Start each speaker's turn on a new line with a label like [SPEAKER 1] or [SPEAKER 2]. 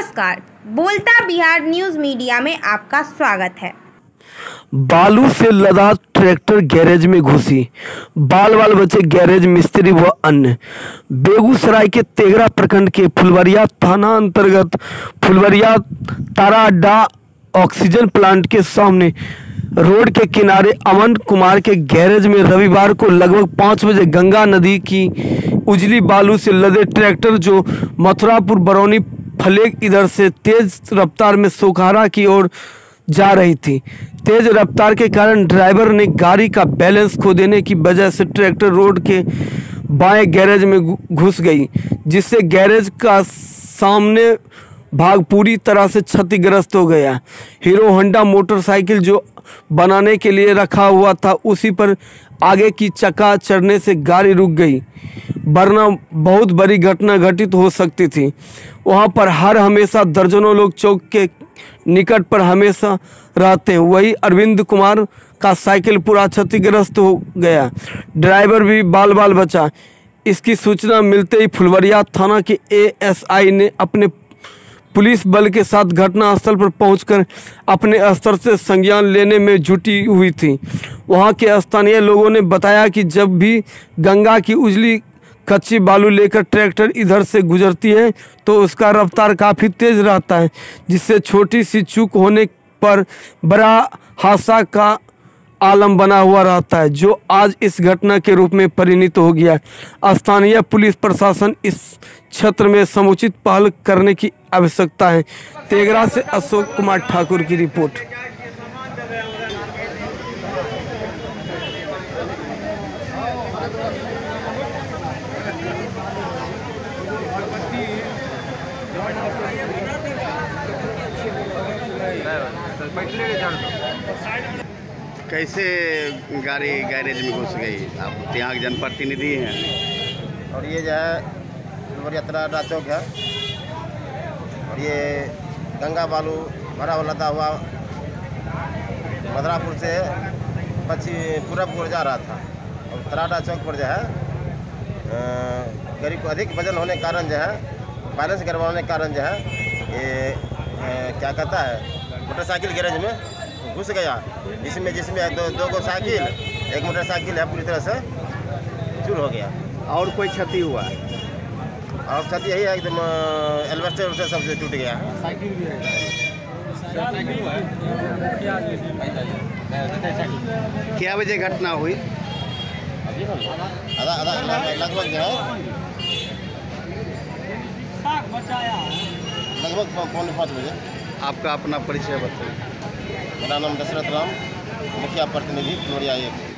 [SPEAKER 1] नमस्कार, बोलता Bihar news media में आपका स्वागत है।
[SPEAKER 2] बालू से लदा ट्रैक्टर गैरेज में घुसी, बाल बचे गैरेज मिस्त्री व अन्य। बेगूसराय के तेघरा प्रखंड के फुलवरिया थाना अंतर्गत फुलवरिया तारा अड्डा ऑक्सीजन प्लांट के सामने रोड के किनारे अमन कुमार के गैरेज में रविवार को लगभग 5 बजे गंगा नदी की उजली बालू से लदे ट्रैक्टर जो मथुरापुर बरौनी फलेग इधर से तेज रफ्तार में सोखारा की ओर जा रही थी। तेज रफ्तार के कारण ड्राइवर ने गाड़ी का बैलेंस खो देने की वजह से ट्रैक्टर रोड के बाएं गैरेज में घुस गई, जिससे गैरेज का सामने भाग पूरी तरह से क्षतिग्रस्त हो गया। हीरो होंडा मोटरसाइकिल जो बनाने के लिए रखा हुआ था उसी पर आगे की चक्का चढ़ने से गाड़ी रुक गई, वरना बहुत बड़ी घटना घटित हो सकती थी। वहां पर हर हमेशा दर्जनों लोग चौक के निकट पर हमेशा रहते हैं। वही अरविंद कुमार का साइकिल पूरा क्षतिग्रस्त हो गया, ड्राइवर भी बाल बचा। इसकी सूचना मिलते ही फुलवरिया थाना के एएसआई ने अपने पुलिस बल के साथ घटनास्थल पर पहुंचकर अपने स्तर से संज्ञान लेने में जुटी हुई थी। वहां के स्थानीय लोगों ने बताया कि जब भी गंगा की उजली कच्ची बालू लेकर ट्रैक्टर इधर से गुजरती है तो उसका रफ्तार काफ़ी तेज रहता है, जिससे छोटी सी चूक होने पर बड़ा हादसा का आलम बना हुआ रहता है, जो आज इस घटना के रूप में परिणत हो गया। स्थानीय पुलिस प्रशासन इस क्षेत्र में समुचित पहल करने की आवश्यकता है। तेघरा से अशोक कुमार ठाकुर की रिपोर्ट।
[SPEAKER 3] कैसे गाड़ी गैरेज में घुस गई? आप यहाँ के जनप्रतिनिधि हैं।
[SPEAKER 4] और ये जो है फुलवरिया तारा चौक है, और ये गंगा बालू भरा हुआ लदा हुआ मथुरापुर से पूरब को जा रहा था। और तारा चौक पर जो है गाड़ी को अधिक वजन होने के कारण जो है बैलेंस करवाने के कारण जो है ये क्या कहता है मोटरसाइकिल गैरेज में घुस गया, जिसमें दो गो साइकिल एक मोटरसाइकिल है पूरी तरह से चूर हो गया।
[SPEAKER 3] और कोई क्षति हुआ है?
[SPEAKER 4] और क्षति यही है एकदम एल्वेस्टर सब से टूट गया है। साइकिल भी है।
[SPEAKER 3] क्या बजे घटना हुई?
[SPEAKER 4] लगभग जो है लगभग 4:45 बजे।
[SPEAKER 3] आपका अपना परिचय बताइए।
[SPEAKER 4] मेरा नाम दशरथ राम, मुखिया प्रतिनिधि फुलवरिया 1।